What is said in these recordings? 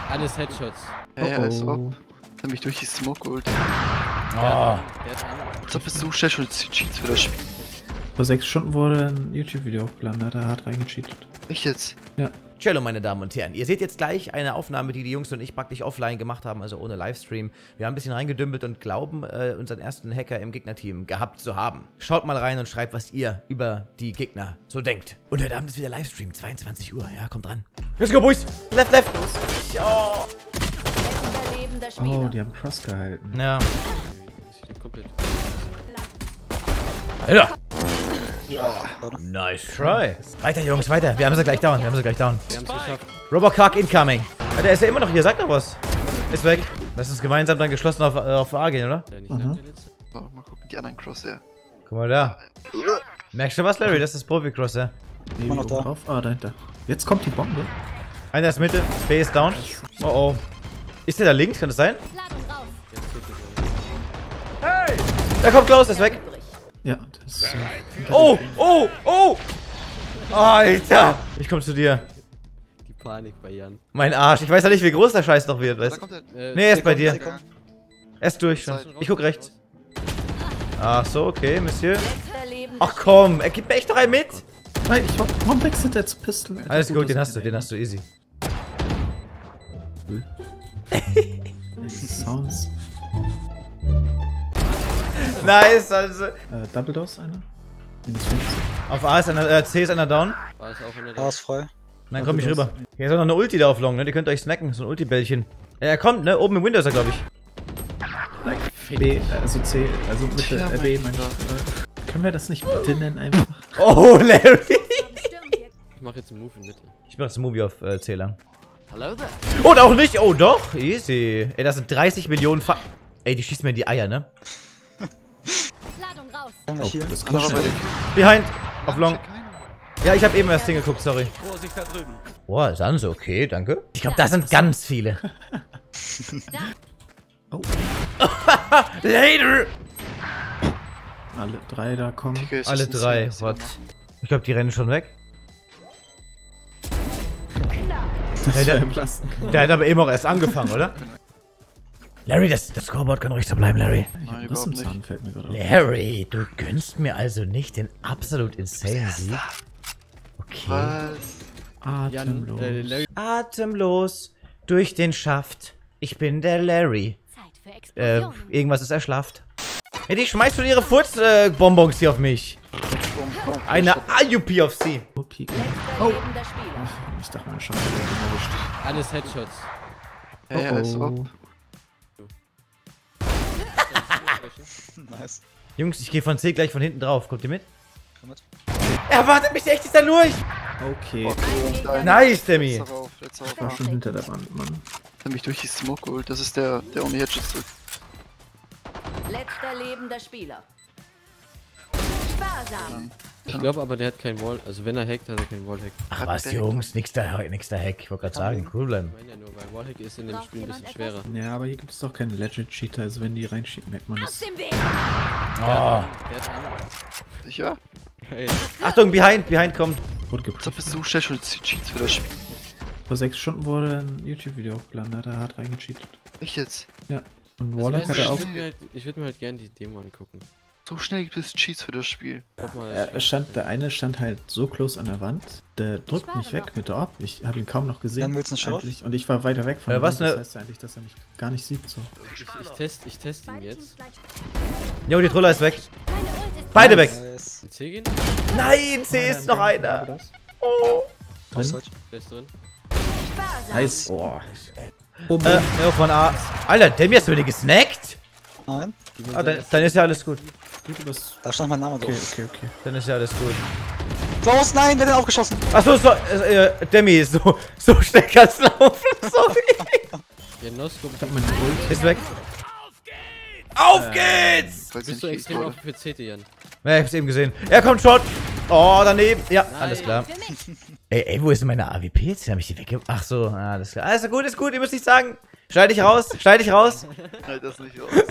Alles Headshots. Ja, als ob. Hat mich durch die Smoke geholt. Oh. Als ob es so schlecht und Cheats für das Spiel. Vor 6 Stunden wurde ein YouTube-Video hochgeladen, da hat er hart reingecheatet. Echt jetzt? Ja. Cello, meine Damen und Herren. Ihr seht jetzt gleich eine Aufnahme, die die Jungs und ich praktisch offline gemacht haben, also ohne Livestream. Wir haben ein bisschen reingedümpelt und glauben, unseren ersten Hacker im Gegnerteam gehabt zu haben. Schaut mal rein und schreibt, was ihr über die Gegner so denkt. Und heute Abend ist wieder Livestream, 22 Uhr. Ja, kommt dran. Let's go, boys! Left, left! Oh, Oh, die haben Cross gehalten. ja. Komplett. Alter! Nice try. Weiter, Jungs, weiter. Wir haben sie gleich down. Wir haben sie geschafft. Robocock incoming. Ja, der ist ja immer noch hier. Sag doch was. Ist weg. Lass uns gemeinsam dann geschlossen auf A gehen, oder? Der nicht lang, der letzte. So, mal gucken, die anderen Crosshair. Guck mal da. Merkst du was, Larry? Das ist Profi-Cross, ja. Nee, Immer noch da. drauf. Ah, dahinter. Jetzt kommt die Bombe. Einer ist Mitte. B ist down. Oh oh. Ist der da links? Kann das sein? Hey! Der kommt close, ist weg. Ja, das ist Oh! Oh! Oh! Alter! Ich komm zu dir. Die Panik bei Jan. Mein Arsch. Ich weiß ja nicht, wie groß der Scheiß noch wird, Da weißt du? kommt der. Nee, er ist bei dir. kommt. Er ist durch schon. Ich guck rechts. Ach so, okay, Monsieur. Ach Ach komm, er gibt mir echt noch einen mit. Nein, warum wechselt der zu Pistol? Alter? Alles gut, den hast du easy. Sounds. Nice, also. Double Dose einer? Minus 50. Auf A ist einer, C ist einer down. War es auch in der Da ist frei. Nein, komm ich rüber. Hier ist auch noch eine Ulti da auf Long, ne? Die könnt ihr euch snacken, so ein Ulti-Bällchen. Ja, er kommt, ne? Oben im Windows, glaube ich. B, also C, also Mitte, Ja, B, mein mein Gott. Können wir das nicht Mitte nennen einfach? Oh, Larry. Ich mach jetzt einen Move in Mitte. Ich mach das Movie auf C lang. Hello there. Und auch nicht, oh doch, easy. Ey, das sind 30 Millionen Ey, die schießt mir in die Eier, ne? Haben wir hier. Das Anderer kann bei schnell. dir. Behind, auf Long. Keiner. Ja, ich habe eben erst hingeguckt, sorry. Vorsicht da drüben. Boah, ist alles okay, danke. Ich glaube, da sind ganz viele. Oh, Later! alle 3 da kommen. Okay, es Alle ist ein 3, Ziel, what? was sie Ich glaube, die rennen schon weg. Das Ja, der- im Lasten. Der hat aber eben auch erst angefangen, oder? Larry, das Scoreboard kann ruhig so bleiben, Larry. Nein, überhaupt Rissenzahn nicht. fällt mir gerade auf. Larry, du gönnst mir also nicht den absolut insane Sieg. Okay. Was? Atemlos. Larry. Atemlos durch den Schaft. Ich bin der Larry. Irgendwas ist erschlafft. Hey, die schmeißt schon ihre Furz-Bonbons hier auf mich. Eine IUP auf sie. Oh, Pike. Oh, ich dachte mal schon, der hat ihn erwischt. Alles Headshots. Ja, ja, als ob. Nice. Jungs, ich gehe von C gleich von hinten drauf. Kommt ihr mit? Komm mit. Er wartet mich echt da durch. Okay, Okay, Nice, Demi. Letzter Rauf, letzter Rauf. ich war schon hinter der Wand, Mann. Hat mich durch die Smoke geholt. Das ist der ohne Headshots drückt. Letzter lebender Spieler. Sparsam. Ich glaube aber, der hat kein Wall. Also wenn er hackt, hat er kein Wallhack. Ach was, Jungs, nix der Hack. Ich wollte gerade sagen, cool bleiben. Ich meine ja nur, weil Wallhack ist in dem Spiel ein bisschen schwerer. Ja, aber hier gibt es doch keine Legend-Cheater, also wenn die reinschieben, merkt man Aus das. dem Weg. Oh. Der hat Sicher? Hey, Achtung, behind kommt. Wurde Als geprüft. ob es so schlecht und Cheats für das Spiel. Vor 6 Stunden wurde ein YouTube-Video hochgeladen, da hat er hart reingecheatet. Echt jetzt? Ja. Und das Warlock heißt, hat er auch. ich würd mir halt gerne die Demo angucken. So schnell gibt es Cheats für das Spiel. Guck mal, Der eine stand halt so close an der Wand, der drückt mich weg mit der Op. Ich habe ihn kaum noch gesehen. Jan, willst du einen Shot? eigentlich. Und ich war weiter weg von der was Wand, ne- das heißt ja eigentlich, dass er mich gar nicht sieht. So. ich test ihn jetzt. Jo, die Troller ist weg. Beide weg. Nice. In C gehen? Nein, C ist noch einer. Oh. Offside. Der ist drin. Nice. Boah. Ja, von A. Alter, Demi, hast du die gesnackt? Nein. Ah, dann ist ja alles gut. Da stand mein Name Okay, drauf. okay. Dann ist ja alles gut. Los, nein, der hat aufgeschossen. Achso, Demi, so schnell kannst du laufen. Sorry. Ja, Noscope. Ich hab meine Ult. Ist weg. Auf geht's! Falls ich Bist du nicht extrem wurde. offen für CT, Jan? Ja, ich hab's eben gesehen. Er kommt schon. Oh, daneben. Ja, alles klar. Ey, wo ist denn meine AWP jetzt? Hab ich die weggegeben? Ach so, alles klar. Also gut, ist gut, ihr müsst nicht sagen. Schneid dich raus. Halt das nicht aus.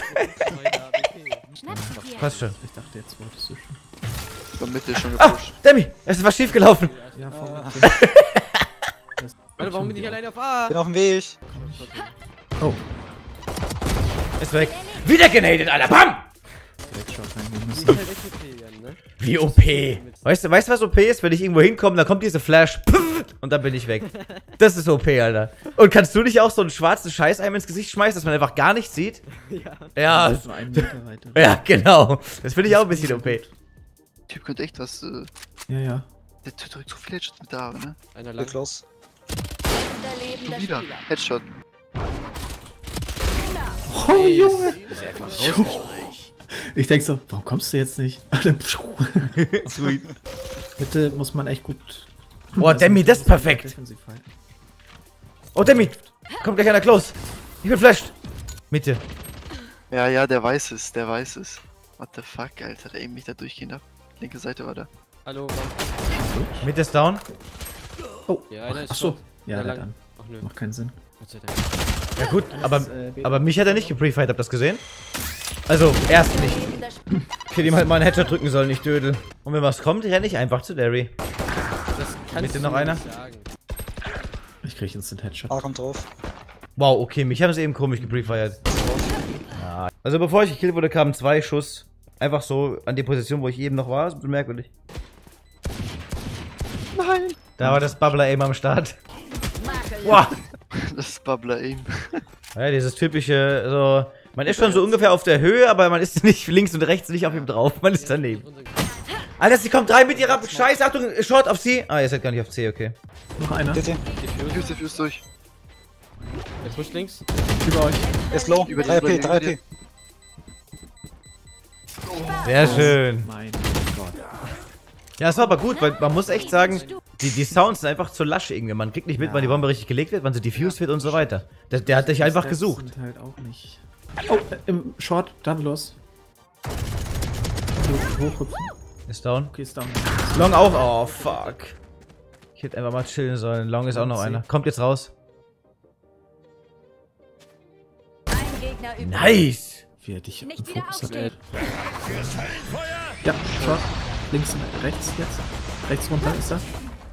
Passt schon. Ich dachte, jetzt wolltest du schon. War Mitte schon Ah, gepusht. Demi, es ist was schief gelaufen. Ja, voll. Warte, warum bin ich alleine auf A? Bin auf dem Weg. Oh, Ist weg. Wieder genadet, Alter. Bam! Headshot reingehen Die müssen. ist halt echt okay, Jan, ne? Wie OP. Weißt du, was OP ist? Wenn ich irgendwo hinkomme, dann kommt diese Flash. Und dann bin ich weg. Das ist OP, Alter. Und kannst du nicht auch so einen schwarzen Scheißeimer ins Gesicht schmeißen, dass man einfach gar nichts sieht? Ja. Ja. Das ist nur 1 Meter weiter. Ja, genau. Das finde ich auch ein bisschen OP. Der Typ könnte echt was, Ja, ja. der drückt so viele Headshots mit der Arme, ne? Einer Bin lang. close. Letzter Schon lebender wieder. Spieler. Headshot. Oh, Junge! Ist ja einfach raus. Ich denk so, warum kommst du jetzt nicht? Sweet. Bitte muss man echt gut. Oh, Demi, das ist perfekt. Defensiv halten. Oh, Demi. Kommt gleich einer close. Ich bin flashed. Mitte. Ja, ja, der weiß es, der weiß es. What the fuck, Alter, der eben mich da durchgehen darf. Linke Seite war da. Hallo, Mitte ist down. Oh, Ja, einer ist ach so. short. Ja, Ja, lang. dann. Ach nö, Macht keinen Sinn. Gott sei Dank. Ja gut, aber mich hat er nicht geprefied, habt ihr das gesehen? Also, erst nicht. Lebender Spieler. Ich hätte ihm halt mal einen Headshot drücken sollen, nicht Dödel. Und wenn was kommt, renne ich einfach zu Derry. Das kannst Mitte du noch mir einer? nicht sagen. Ich krieg instant Headshot. A kommt drauf. Wow, okay, mich haben sie eben komisch geprefired. Ja. Also bevor ich gekillt wurde, kamen 2 Schuss. Einfach so an die Position, wo ich eben noch war. Das ist ein bisschen merkwürdig. Nein! Da war das Bubbler eben am Start. Makellos. Wow. Das ist Bubbler Aim. Ja, dieses typische, so... Man ist schon so ungefähr auf der Höhe, aber man ist nicht links und rechts nicht auf ihm drauf. Man ist daneben. Alter, sie kommt rein mit ihrer Scheiß. Achtung, Short auf C. Ah, ihr seid gar nicht auf C, okay. Noch einer. TT. Fuse durch. Der pusht links. Über euch. Ist low. Über die- 3P, über die- 3P. Sehr schön. Mein Gott. Ja, es war aber gut, weil man muss echt sagen, die Sounds sind einfach zu lasch irgendwie. Man kriegt nicht mit, wann die Bombe richtig gelegt wird, wann sie diffused wird und so weiter. Der hat dich einfach Stats gesucht. Sind halt auch nicht. Oh, im Short, Double los. Hochhüpfen. Ist down. Okay, ist down. Long auch. Oh, fuck. Ich hätte einfach mal chillen sollen. Long ist auch noch einer. Kommt jetzt raus. Ein Gegner übrig. Nice. Wie er dich Nicht im wieder Fokus hat. aufstehen. Ja, Short. Links und rechts jetzt. Rechts runter ist er.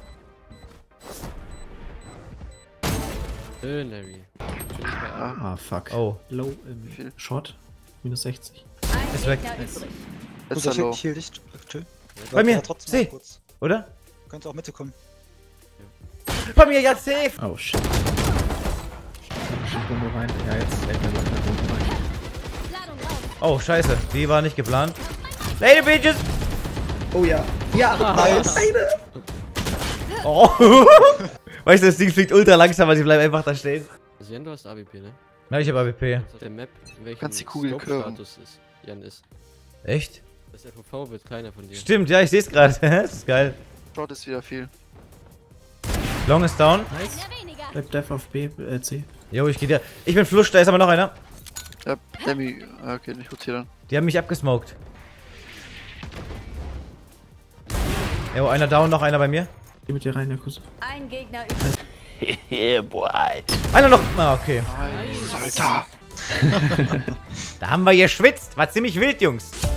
Schön, Larry. Schön bei A. Ah, fuck. Oh. Low im Viel. Short. Minus 60. Ein Ist weg. Gegner übrig. Jetzt Gut, ist er low. ich heal dich. Chill. Bei mir. Trotzdem Seh. noch kurz. Oder? Könnte auch Mitte kommen. Bei mir, ja, safe. Oh, shit. Bombe rein. Ja, jetzt lädt er gleich eine Bombe rein. Ladung raus. Oh, scheiße. Die war nicht geplant. Lady Bitches. Oh ja. Ja, Nice. Oh. Weißt du, das Ding fliegt ultra langsam, aber sie bleiben einfach da stehen. Also Jan, du hast AWP, ne? Na, ich hab AWP. Auf der Map, in welchem Kannst die Kugel Scope-Status ist. Jan ist. Echt? Das FOV wird kleiner von dir. Stimmt, ja, ich seh's gerade. Das ist geil. Short ist wieder viel. Long ist down. Einer weniger. Bleibt Dev auf B, C. Jo, ich geh dir. Ich bin Flush, da ist aber noch einer. Ja, Demi. Okay, ich rotiere dann. Die haben mich abgesmoked. Jo, einer down, noch einer bei mir. Geh mit dir rein, Yakuza. Ein Gegner übrig. Einer noch. Ah, okay. Alter! Da haben wir geschwitzt. War ziemlich wild, Jungs.